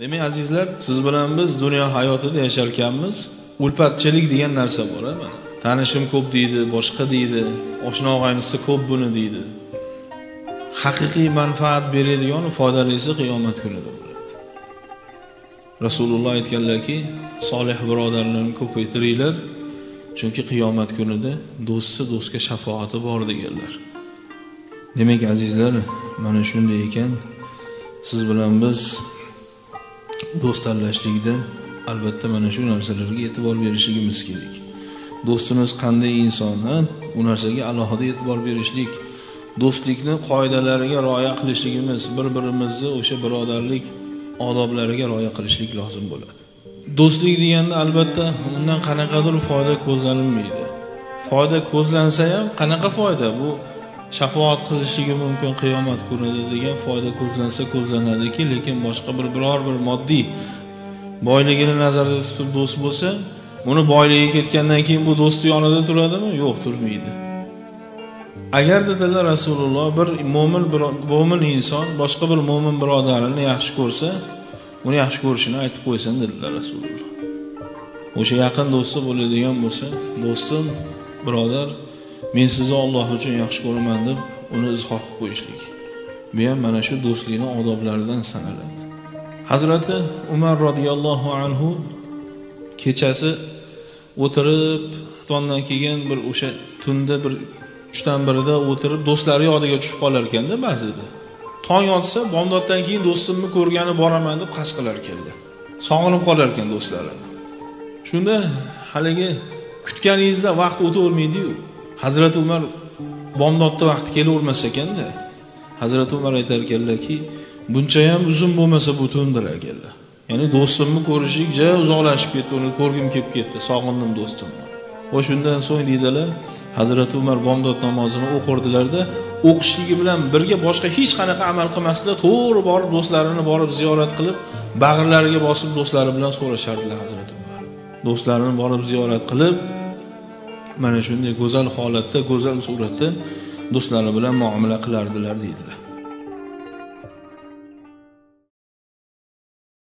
Demak azizlar, siz bilan biz dunyo hayotida yashar ekanmiz. Ulfatchilik degan narsa bor, mana. Tanishim ko'p deydi, boshqa deydi, oshna og'aynisi ko'p buni deydi. Haqiqiy manfaat beradigan foydalisi qiyomat kunida bo'ladi. Rasululloh aytganlarki, solih birodarlarni ko'paytiringlar, chunki qiyomat kunida do'stga shafoati bor deganlar. Demak azizlar, mana shunday ekan, siz bilan biz do'st tanlashlikda albatta mana shu narsalarga e'tibor berishimiz kerak. Do'stimiz qanday inson, u narsaga alohida e'tibor berishlik, do'stlikni qoidalariga rioya qilishligimiz, bir-birimizni o'sha birodarlik odoblariga rioya qilishlik lozim bo'ladi. Do'stlik deganda albatta undan qanaqadir foyda ko'zlanilmaydi. Foyda ko'zlansa ham qanaqa foyda? Bu shafaat qilishligi mumkin qiyomat kunida degan foyda ko'zlanadiki, lekin boshqa biror moddiy boyligini nazarda tutib do'st bo'lsa, uni boyligi ketgandan keyin bu do'sti yonida turadimi? Yo'q, turmaydi. Agar dedilar Rasululloh bir mo'min inson boshqa bir mo'min birodarini yaxshi ko'rsa, uni yaxshi ko'rishini aytib qo'ysin dedilar Rasululloh. O'sha yaqin do'sti bo'ladigan bo'lsa, do'stim, birodar, men sizni Alloh uchun yaxshi ko'raman deb uni izhor qilib qo'yishlik. Bu ham mana shu do'stlikning odoblaridan sanaladi. Hazrati Umar radhiyallohu anhu kechasi o'tirib, tondan keyin bir o'sha tunda bir 3dan birida o'tirib do'stlari yodiga tushib qolar ekanda ba'zida. Tong otsa, bomdoddan keyin do'stimni ko'rgani boraman deb qasd qilar ekanlar. Sog'inib qolar ekan do'stlarini. Shunda haligi kutganingizda vaqt o'tavermaydi-yu. Hazrat Umar bomdodda vaqti kelavermas ekanda. Hazrat Umar aytar ekanlarki, buncha ham uzun bo'lmasa bu tundir ekanlar. Ya'ni do'stimni ko'rishlik juda uzoqlashib ketdi, uni ko'rgim kelib ketdi, sog'indim do'stimni. Va shundan so'ng deydilar, Hazrat Umar bomdod namozini o'qirdilar-da, o'qishligi bilan birga boshqa hech qanaqa amal qilmasdilar, to'g'ri borib do'stlarini borib ziyorat qilib, bag'rlariga bosib do'stlari bilan so'rashardilar Hazrat Umar. Do'stlarini borib ziyorat qilib, mana shunday go'zal holatda, go'zal suratda do'stlari bilan muomala qilardilar deydilar.